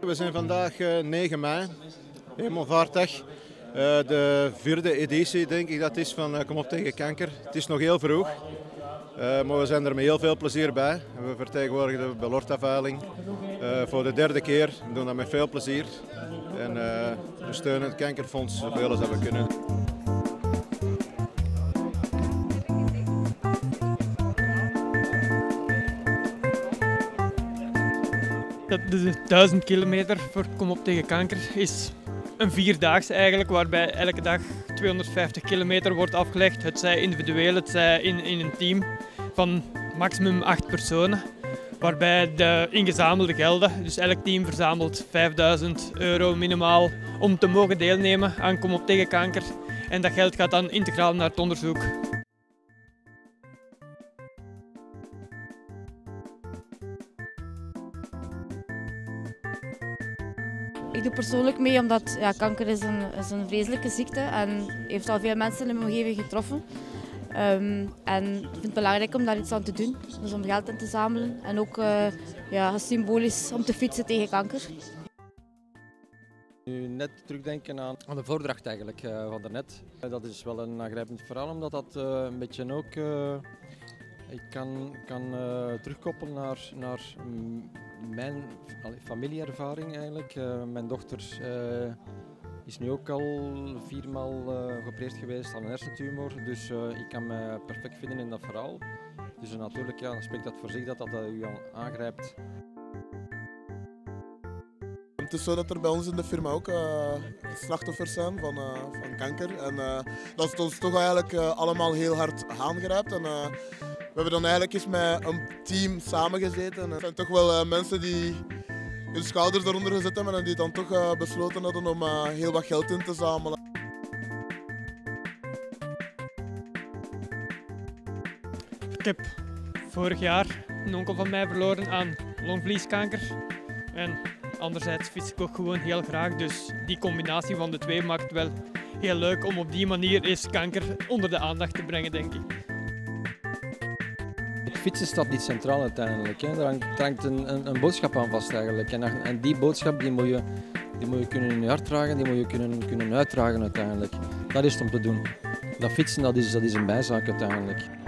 We zijn vandaag 9 mei, Hemelvaartdag. De 4e editie denk ik dat is van Kom op tegen kanker. Het is nog heel vroeg, maar we zijn er met heel veel plezier bij. We vertegenwoordigen de Belorta-veiling voor de 3e keer. We doen dat met veel plezier en we steunen het kankerfonds zoveel als we kunnen. De 1000 kilometer voor Kom op tegen kanker is een 4-daagse eigenlijk, waarbij elke dag 250 kilometer wordt afgelegd. Het zij individueel, het zij in een team van maximum 8 personen. Waarbij de ingezamelde gelden, dus elk team verzamelt €5000 minimaal om te mogen deelnemen aan Kom op tegen kanker. En dat geld gaat dan integraal naar het onderzoek. Ik doe persoonlijk mee omdat kanker is een vreselijke ziekte en heeft al veel mensen in mijn omgeving getroffen. En ik vind het belangrijk om daar iets aan te doen, dus om geld in te zamelen en ook symbolisch om te fietsen tegen kanker. Nu net terugdenken aan de voordracht eigenlijk van daarnet. Dat is wel een aangrijpend verhaal, omdat dat een beetje ook ik kan terugkoppelen naar mijn familieervaring eigenlijk. Mijn dochter is nu ook al 4 maal geopereerd geweest aan een hersentumor, dus ik kan me perfect vinden in dat verhaal. Dus natuurlijk dan spreekt dat voor zich dat u aangrijpt. Het is zo dat er bij ons in de firma ook slachtoffers zijn van kanker. En dat het ons toch eigenlijk allemaal heel hard aangrijpt. En, we hebben dan eigenlijk eens met een team samengezeten. En het zijn toch wel mensen die hun schouders eronder gezet hebben en die dan toch besloten hadden om heel wat geld in te zamelen. Ik heb vorig jaar een onkel van mij verloren aan longvlieskanker. En anderzijds fiets ik ook gewoon heel graag, dus die combinatie van de twee maakt het wel heel leuk om op die manier eens kanker onder de aandacht te brengen, denk ik. Fietsen staat niet centraal uiteindelijk. Hè. Er hangt een boodschap aan vast eigenlijk. En die boodschap die moet je kunnen in je hart dragen, die moet je kunnen uitdragen uiteindelijk. Dat is het om te doen. Dat fietsen dat is een bijzaak uiteindelijk.